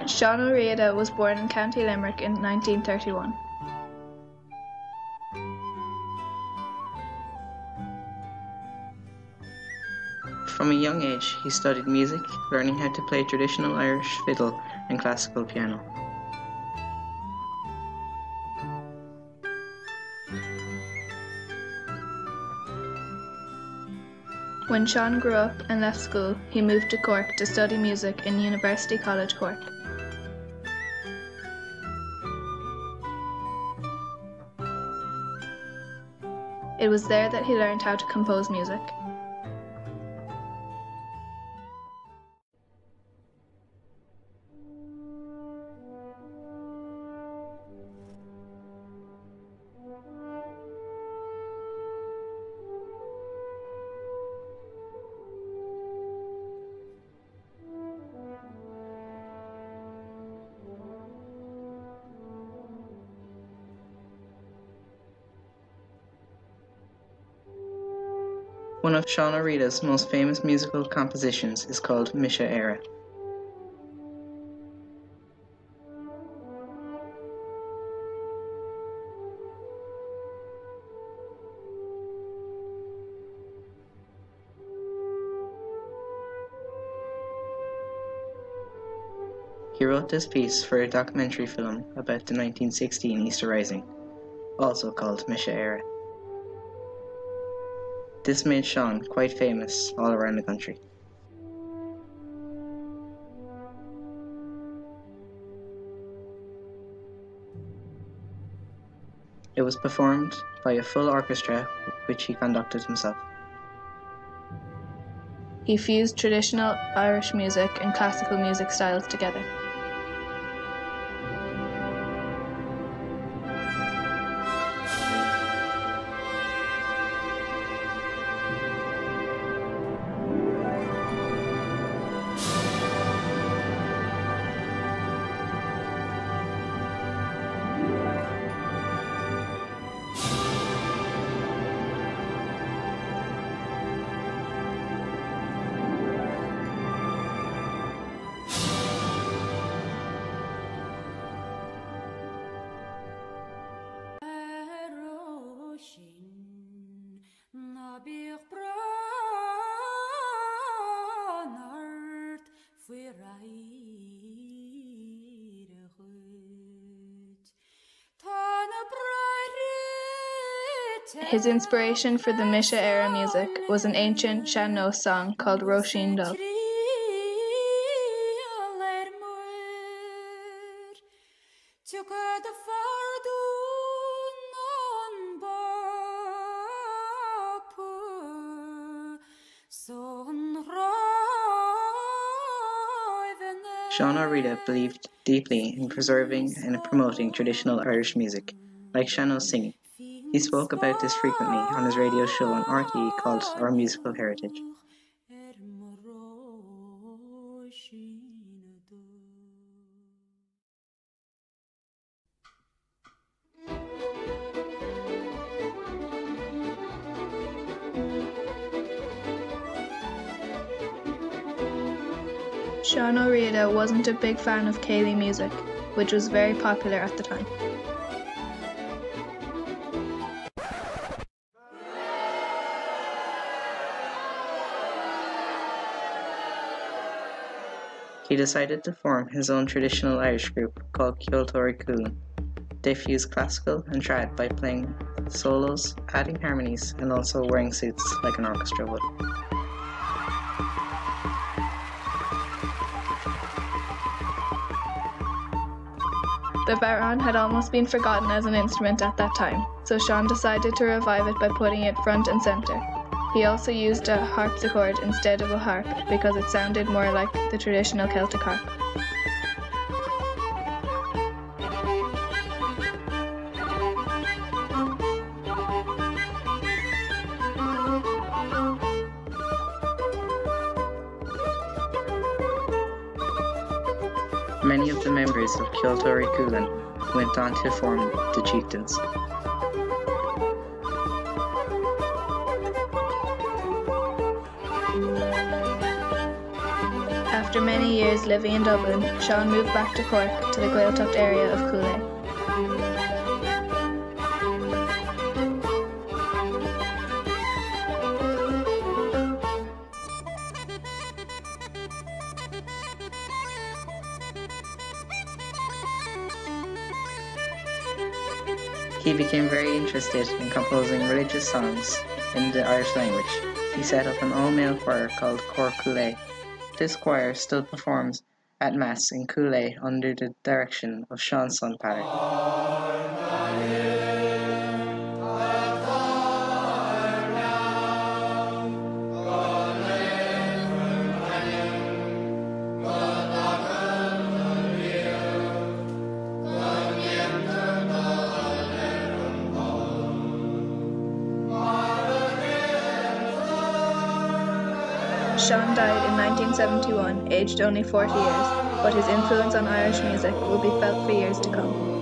Sean Riada was born in County Limerick in 1931. From a young age, he studied music, learning how to play traditional Irish fiddle and classical piano. When Sean grew up and left school, he moved to Cork to study music in University College Cork. It was there that he learned how to compose music. One of Sean Riada's most famous musical compositions is called Misha Era. He wrote this piece for a documentary film about the 1916 Easter Rising, also called Misha Era. This made Sean quite famous all around the country. It was performed by a full orchestra, which he conducted himself. He fused traditional Irish music and classical music styles together. His inspiration for the Misha era music was an ancient Sean-nós song called Róisín Dubh. Sean Riada believed deeply in preserving and promoting traditional Irish music, like Sean-nós singing. He spoke about this frequently on his radio show on RTE called Our Musical Heritage. Sean Riada wasn't a big fan of Céilí music, which was very popular at the time. He decided to form his own traditional Irish group called Ceoltóirí Chualann. They fused classical and trad by playing solos, adding harmonies, and also wearing suits like an orchestra would. The bodhrán had almost been forgotten as an instrument at that time, so Sean decided to revive it by putting it front and centre. He also used a harpsichord instead of a harp because it sounded more like the traditional Celtic harp. Many of the members of Ceoltóirí Chualann went on to form the Chieftains. After many years living in Dublin, Sean moved back to Cork to the Gaeltacht area of Cooley. He became very interested in composing religious songs in the Irish language. He set up an all-male choir called Cork Cooley. This choir still performs at Mass in Cooley under the direction of Sean's son Paddy. Sean died in 1971, aged only 40 years, but his influence on Irish music will be felt for years to come.